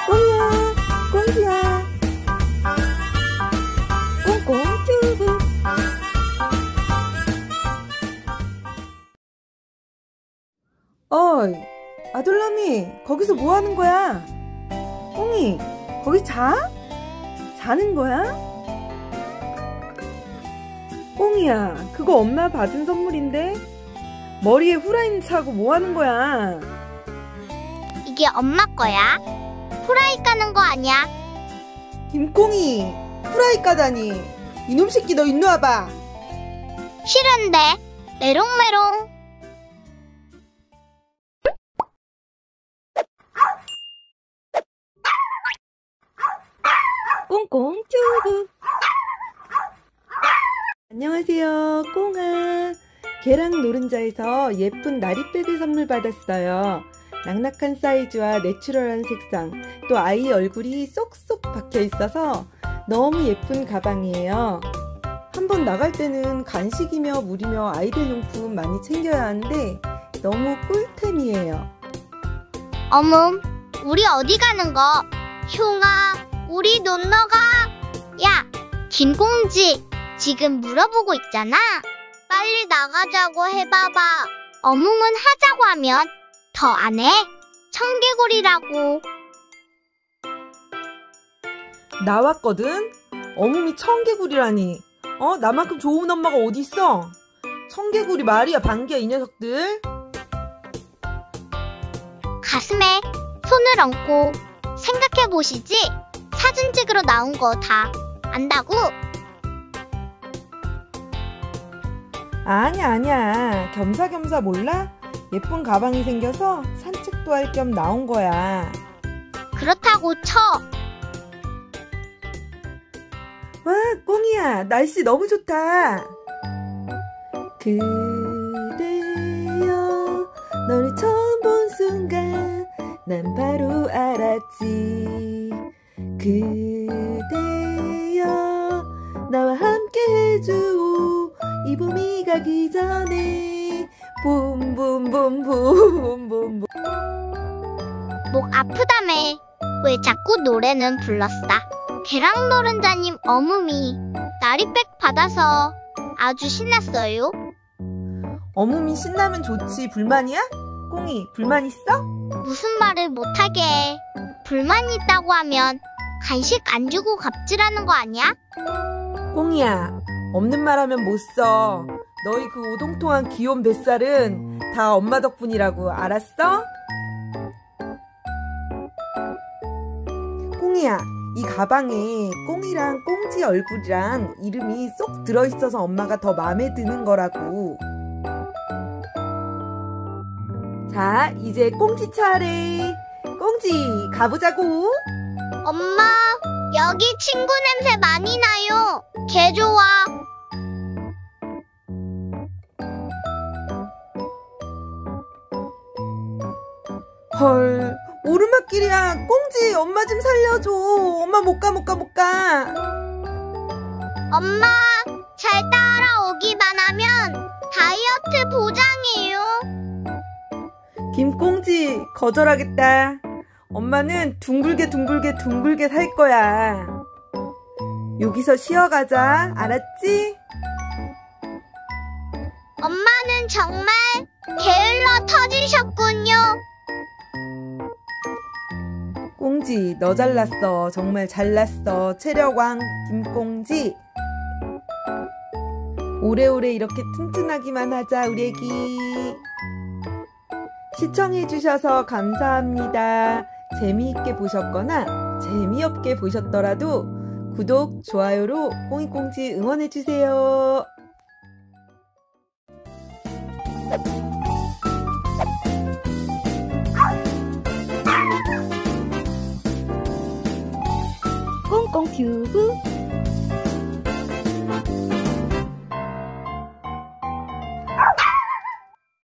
꽁이야, 꽁지야. 꽁꽁 튜브. 어이, 아들놈이, 거기서 뭐 하는 거야? 꽁이, 거기 자? 자는 거야? 꽁이야, 그거 엄마 받은 선물인데? 머리에 후라이 차고 뭐 하는 거야? 이게 엄마 거야? 후라이 까는 거 아니야? 김꽁이, 후라이 까다니. 이놈 새끼 너 일로 와봐. 싫은데. 메롱메롱. 꽁꽁 튜브. 안녕하세요, 꽁아. 개랑 노른자에서 예쁜 나리백을 선물 받았어요. 낙낙한 사이즈와 내추럴한 색상, 또 아이 얼굴이 쏙쏙 박혀 있어서 너무 예쁜 가방이에요. 한번 나갈 때는 간식이며 물이며 아이들 용품 많이 챙겨야 하는데 너무 꿀템이에요. 어멈, 우리 어디 가는 거? 흉아, 우리 놀러 가. 야, 김공지, 지금 물어보고 있잖아. 빨리 나가자고 해봐봐. 어묵은 하자고 하면 더 안 해? 청개구리라고. 나왔거든? 어묵이 청개구리라니. 나만큼 좋은 엄마가 어딨어? 청개구리 말이야, 방귀야, 이 녀석들. 가슴에 손을 얹고 생각해보시지. 사진 찍으러 나온 거 다 안다고? 아니야. 겸사겸사 몰라? 예쁜 가방이 생겨서 산책도 할 겸 나온 거야. 그렇다고 쳐. 와, 꽁이야, 날씨 너무 좋다. 그대여, 너를 처음 본 순간 난 바로 알았지. 그대여, 나와 함께 해줘. 이 봄이 가기 전에 봄봄봄봄봄봄. 목 아프다며. 왜 자꾸 노래는 불렀다. 개랑 노른자님 어묵이 나리백 받아서 아주 신났어요. 어묵이 신나면 좋지. 불만이야? 꽁이, 불만 있어? 무슨 말을 못하게 해. 불만 있다고 하면 간식 안 주고 갑질하는 거 아니야? 꽁이야, 없는 말 하면 못 써. 너희 그 오동통한 귀여운 뱃살은 다 엄마 덕분이라고, 알았어? 꽁이야, 이 가방에 꽁이랑 꽁지 얼굴이랑 이름이 쏙 들어있어서 엄마가 더 마음에 드는 거라고. 자, 이제 꽁지 차례. 꽁지, 가보자고. 엄마, 여기 친구 냄새 많이 나요. 개 좋아. 헐, 오르막길이야. 꽁지, 엄마 좀 살려줘. 엄마 못 가. 엄마, 잘 따라오기만 하면 다이어트 보장이에요. 김꽁지, 거절하겠다. 엄마는 둥글게 살 거야. 여기서 쉬어가자, 알았지? 엄마는 정말 게을러 터지셨군요. 꽁지, 너 잘났어. 정말 잘났어. 체력왕 김꽁지. 오래오래 이렇게 튼튼하기만 하자, 우리 애기. 시청해주셔서 감사합니다. 재미있게 보셨거나 재미없게 보셨더라도 구독, 좋아요로 꽁이꽁지 응원해주세요. 꽁꽁 튜브.